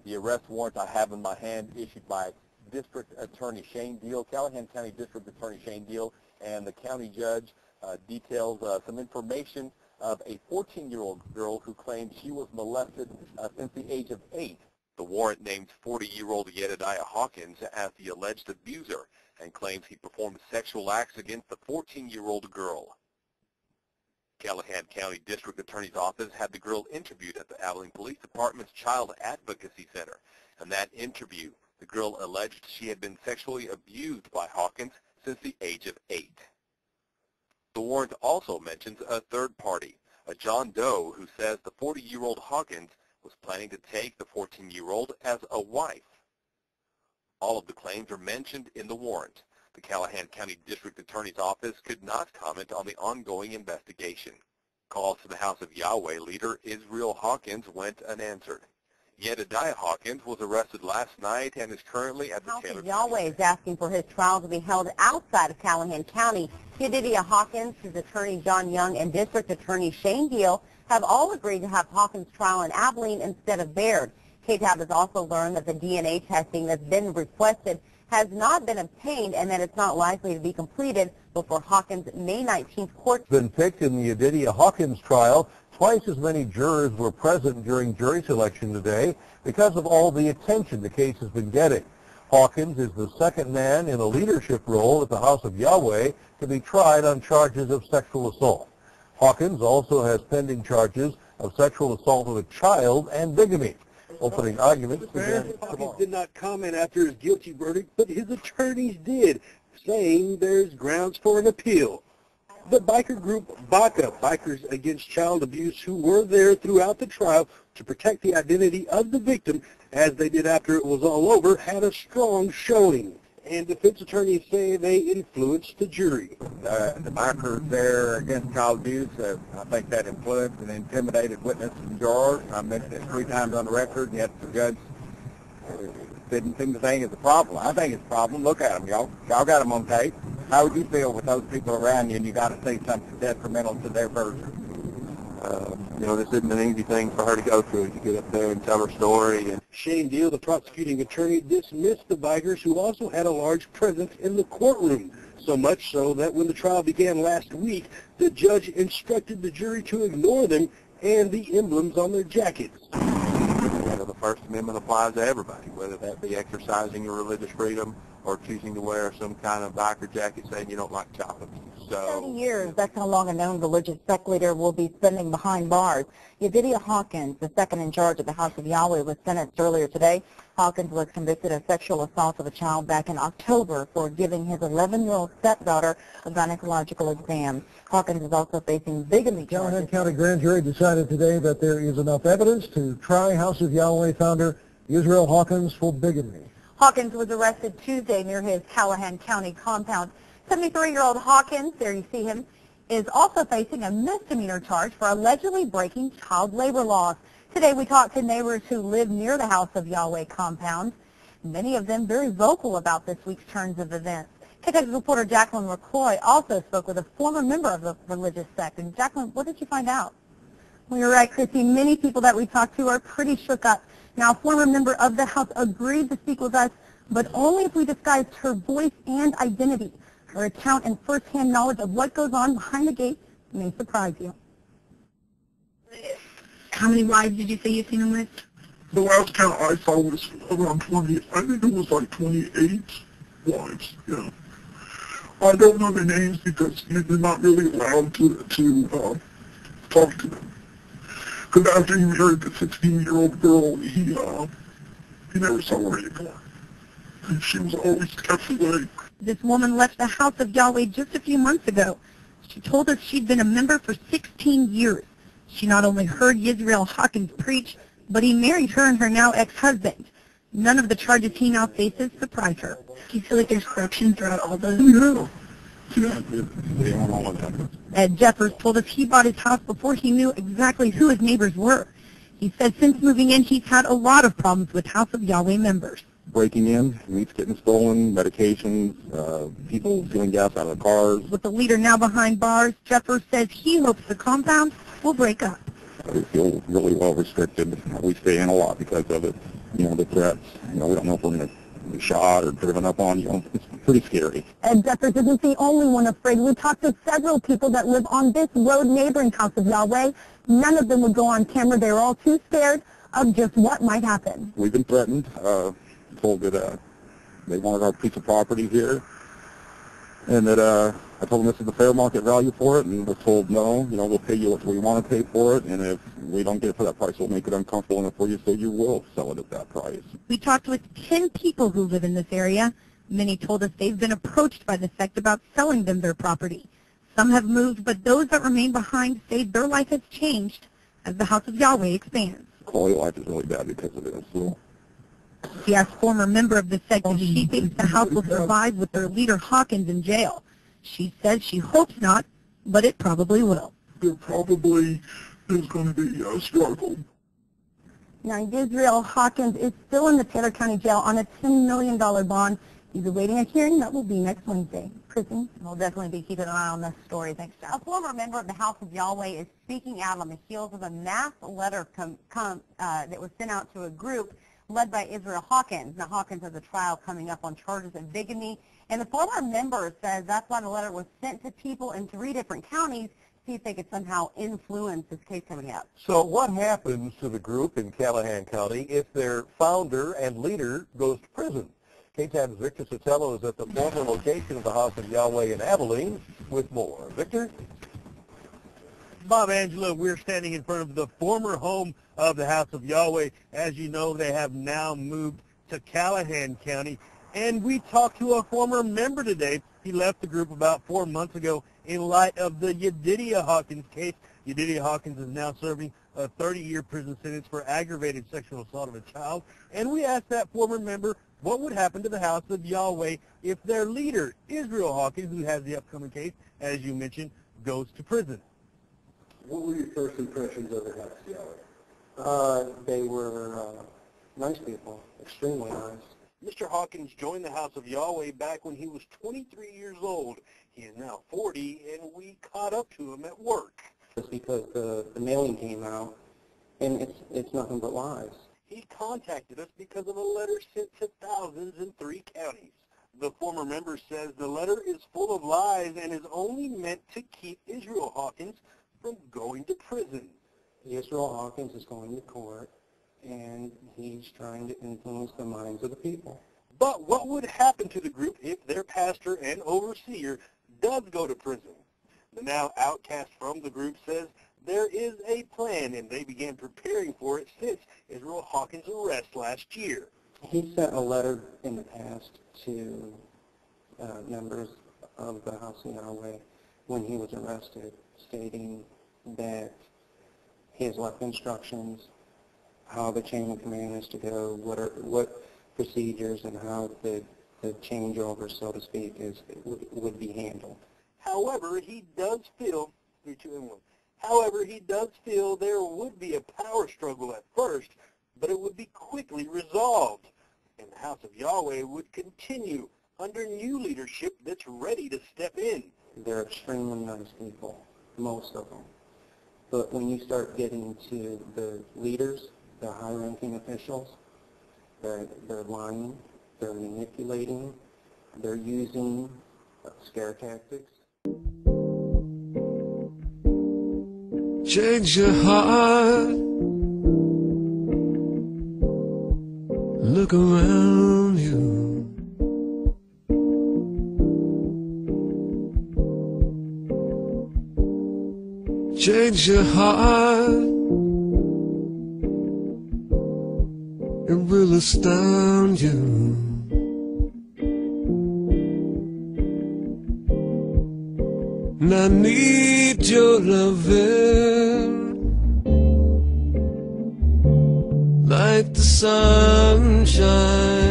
The arrest warrant I have in my hand issued by District Attorney Shane Deal, Callahan County District Attorney Shane Deal, and the county judge details some information of a 14-year-old girl who claims she was molested since the age of 8. The warrant names 40-year-old Jedediah Hawkins as the alleged abuser and claims he performed sexual acts against the 14-year-old girl. Callahan County District Attorney's Office had the girl interviewed at the Abilene Police Department's Child Advocacy Center. In that interview, the girl alleged she had been sexually abused by Hawkins since the age of 8. The warrant also mentions a third party, a John Doe, who says the 40-year-old Hawkins was planning to take the 14-year-old as a wife. All of the claims are mentioned in the warrant. The Callahan County District Attorney's Office could not comment on the ongoing investigation. Calls to the House of Yahweh leader Israel Hawkins went unanswered. Jedediah Hawkins was arrested last night and is currently at the House Taylor of Yahweh is asking for his trial to be held outside of Callahan County. Jedediah Hawkins, his attorney John Young, and District Attorney Shane Deal have all agreed to have Hawkins' trial in Abilene instead of Baird. KTAB has also learned that the DNA testing that's been requested has not been obtained and that it's not likely to be completed before Hawkins' May 19th court. Been picked in the Jedediah Hawkins trial. Twice as many jurors were present during jury selection today because of all the attention the case has been getting. Hawkins is the second man in a leadership role at the House of Yahweh to be tried on charges of sexual assault. Hawkins also has pending charges of sexual assault of a child and bigamy. Opening arguments began tomorrow. Hawkins did not comment after his guilty verdict, but his attorneys did, saying there's grounds for an appeal. The biker group BACA, Bikers Against Child Abuse, who were there throughout the trial to protect the identity of the victim, as they did after it was all over, had a strong showing. And defense attorneys say they influenced the jury. The bikers there against child abuse, I think that influenced and intimidated witnesses and jurors. I mentioned it 3 times on the record, yet the judge didn't seem to think it's a problem. I think it's a problem. Look at them, y'all. Y'all got them on tape. How would you feel with those people around you and you got to say something detrimental to their version? This isn't an easy thing for her to go through, to get up there and tell her story. And Shane Deal, the prosecuting attorney, dismissed the bikers, who also had a large presence in the courtroom, so much so that when the trial began last week, the judge instructed the jury to ignore them and the emblems on their jackets. the First Amendment applies to everybody, whether that be exercising your religious freedom or choosing to wear some kind of biker jacket saying you don't like child abuse. So 30 years, that's how long a known religious sect leader will be spending behind bars. Jedediah Hawkins, the second in charge of the House of Yahweh, was sentenced earlier today. Hawkins was convicted of sexual assault of a child back in October for giving his 11-year-old stepdaughter a gynecological exam. Hawkins is also facing bigamy charges. Callahan County Grand Jury decided today that there is enough evidence to try House of Yahweh founder Israel Hawkins for bigamy. Hawkins was arrested Tuesday near his Callahan County compound. 73-year-old Hawkins, there you see him, is also facing a misdemeanor charge for allegedly breaking child labor laws. Today we talked to neighbors who live near the House of Yahweh compound, many of them very vocal about this week's turns of events. KTAX reporter Jacqueline McCoy also spoke with a former member of the religious sect. And Jacqueline, what did you find out? Well, you're right, Chrissy. Many people that we talked to are pretty shook up. Now, a former member of the House agreed to speak with us, but only if we disguised her voice and identity. Her account and first-hand knowledge of what goes on behind the gates may surprise you. How many wives did you say you've seen him with? The last count I saw was around 20, I think it was like 28 wives, yeah. I don't know their names because you're not really allowed to talk to them. Because after he married the 16-year-old girl, he never saw her anymore. And she was always kept away. This woman left the House of Yahweh just a few months ago. She told us she'd been a member for 16 years. She not only heard Israel Hawkins preach, but he married her and her now ex-husband. None of the charges he now faces surprise her. Do you feel like there's corruption throughout all those? Yeah. Ed Jeffers told us he bought his house before he knew exactly who his neighbors were. He said since moving in, he's had a lot of problems with House of Yahweh members. breaking in, meats getting stolen, medications, people stealing gas out of the cars. With the leader now behind bars, Jeffers says he hopes the compound will break up. We feel really well restricted. We stay in a lot because of it. the threats. We don't know if we're going to be shot or driven up on. It's pretty scary. Ed Jeffers isn't the only one afraid. We talked to several people that live on this road neighboring House of Yahweh. None of them would go on camera. They were all too scared of just what might happen. We've been threatened, told that they wanted our piece of property here, and that I told them this is the fair market value for it, and was told no, we'll pay you what we want to pay for it, and if we don't get it for that price, we'll make it uncomfortable enough for you, so you will sell it at that price. We talked with 10 people who live in this area. Many told us they've been approached by the sect about selling them their property. Some have moved, but those that remain behind say their life has changed as the House of Yahweh expands. Quality of life is really bad because of this. So. She asked former member of the sect if she thinks the House will survive with their leader Hawkins in jail. She says she hopes not, but it probably will. There probably is going to be a struggle. Now, Israel Hawkins is still in the Taylor County Jail on a $10 million bond. He's awaiting a hearing that will be next Wednesday. Kristen? We'll definitely be keeping an eye on this story. Thanks, Jeff. A former member of the House of Yahweh is speaking out on the heels of a mass letter that was sent out to a group led by Israel Hawkins. Now, Hawkins has a trial coming up on charges of bigamy, and the former member says that's why the letter was sent to people in 3 different counties, see if they could somehow influence this case coming up. So what happens to the group in Callahan County if their founder and leader goes to prison? KTAB's Victor Sotelo is at the former location of the House of Yahweh in Abilene with more. Victor? Bob, Angela, we're standing in front of the former home of the House of Yahweh. As you know, they have now moved to Callahan County. And we talked to a former member today. He left the group about 4 months ago in light of the Yedidia Hawkins case. Yedidia Hawkins is now serving a 30-year prison sentence for aggravated sexual assault of a child. And we asked that former member what would happen to the House of Yahweh if their leader, Israel Hawkins, who has the upcoming case, as you mentioned, goes to prison. What were your first impressions of the House of Yahweh? They were nice people, extremely nice. Mr. Hawkins joined the House of Yahweh back when he was 23 years old. He is now 40, and we caught up to him at work. It's because the mailing came out, and it's nothing but lies. He contacted us because of a letter sent to thousands in 3 counties. The former member says the letter is full of lies and is only meant to keep Israel Hawkins from going to prison. Israel Hawkins is going to court, and he's trying to influence the minds of the people. But what would happen to the group if their pastor and overseer does go to prison? The now outcast from the group says there is a plan, and they began preparing for it since Israel Hawkins' arrest last year. He sent a letter in the past to members of the House of Yahweh when he was arrested, stating that he has left instructions how the chain of command is to go, what procedures and how the changeover, so to speak, would be handled. However, he does feel there would be a power struggle at first, but it would be quickly resolved, and the House of Yahweh would continue under new leadership that's ready to step in. They're extremely nice people, most of them. But when you start getting to the leaders, the high-ranking officials, they're lying, they're manipulating, they're using scare tactics. Change your heart. Look around you. Change your heart. It will astound you. And I need your loving like the sunshine.